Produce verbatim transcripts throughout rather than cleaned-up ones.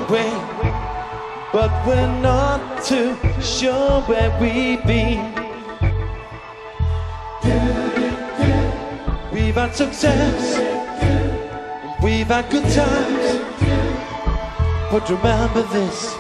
one way, but we're not too sure where we've been. We've had success, we've had good times, but remember this: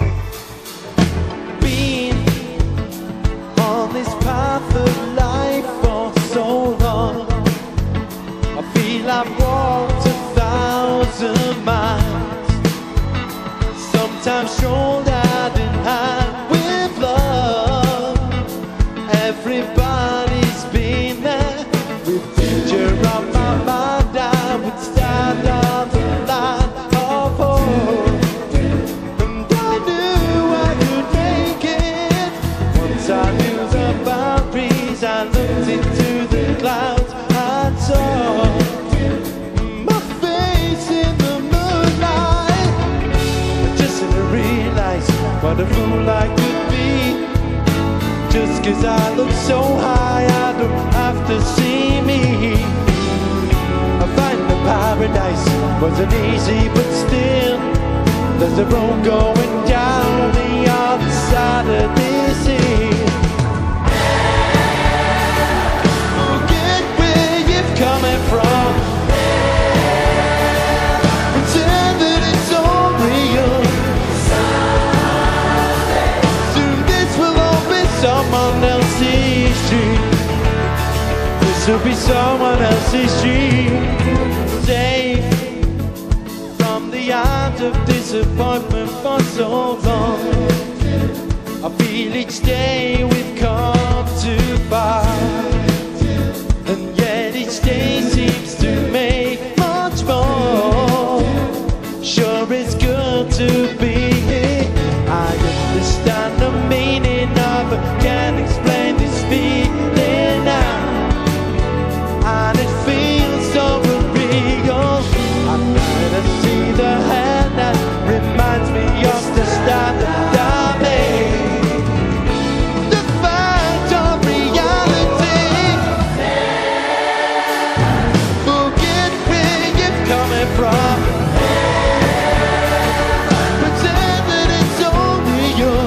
being on this path of life for so long, I feel I've walked a thousand miles, sometimes shouldered in hand with love. Everybody's been there with danger on my mind. I would stand on the line of hope, and I knew I could make it. Once I knew the boundaries, I looked into the clouds and saw my face in the moonlight. I just didn't realize what a fool I could be. Just cause I look so high, I don't have to see me. I find the paradise wasn't easy, but still there's a road going down the other side of this hill. Forget where you're coming from, pretend that it's all real. Soon this will all be someone else's dream. This will be someone else's dream. Safe from the hands of disappointment for so long, I feel each day we've come too far, and yet each day seems to make much more. Sure, it's good to be here. I understand the meaning of it, can't explain this feeling now, and it feels so real. I kinda see the hand that reminds me of the start that I made. The fact of reality. Forget where you're coming from, pretend that it's all real.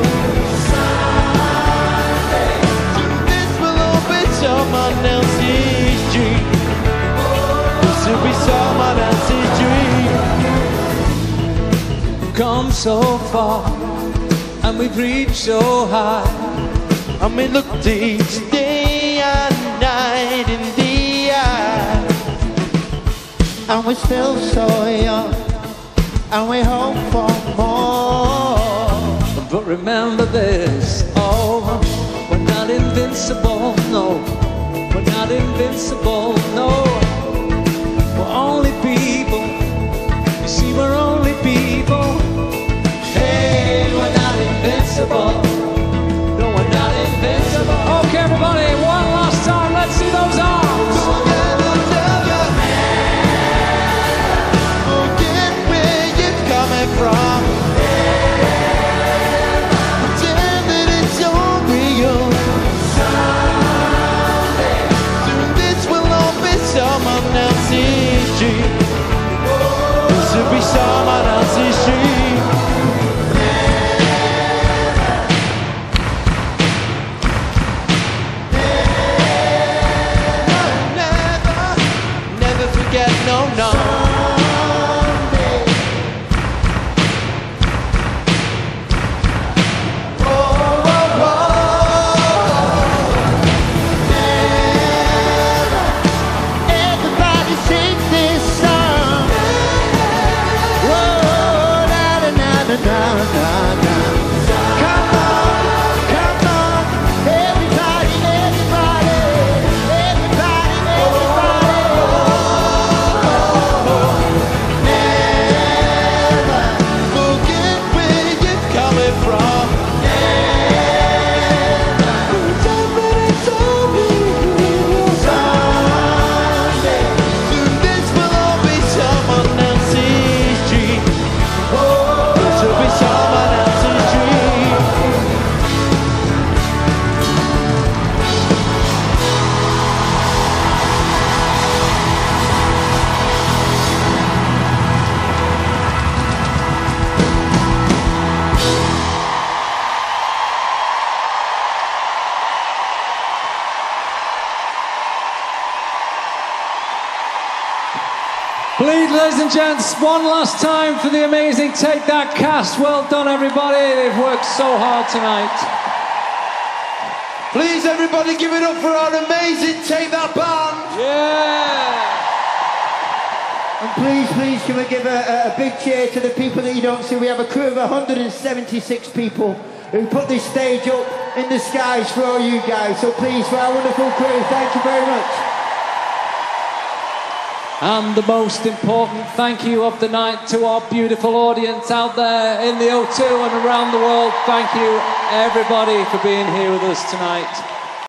Soon this will all be someone else's dream. This will be someone else's dream. Come so far, and we've reached so high, and we looked each day and night in the eye, and we're still so young, and we hope for more. But remember this, oh, we're not invincible, no. We're not invincible, no. We're only people. You see, we're only people. Hey, we're not invincible. No, we're not invincible. Okay, everybody, one last time. Let's see those arms. Forget where you're coming from, pretend that it's all real. Soon this will all be someone else's dream. This will be someone else's dream. Never, never forget, no, no. Everybody sing this song. Whoa, na na na na na na. Come on, come on, everybody, everybody, everybody, everybody. Never forget where you're coming from. Pretend that it's all real. Someday, soon this will all be someone else's dream. This will be someone Please, ladies and gents, one last time for the amazing Take That cast. Well done, everybody. They've worked so hard tonight. Please, everybody, give it up for our amazing Take That band. Yeah. And please, please, can we give a, a big cheer to the people that you don't see? We have a crew of one hundred seventy-six people who put this stage up in the skies for all you guys. So please, for our wonderful crew, thank you very much. And the most important thank you of the night to our beautiful audience out there in the O two and around the world. Thank you, everybody, for being here with us tonight.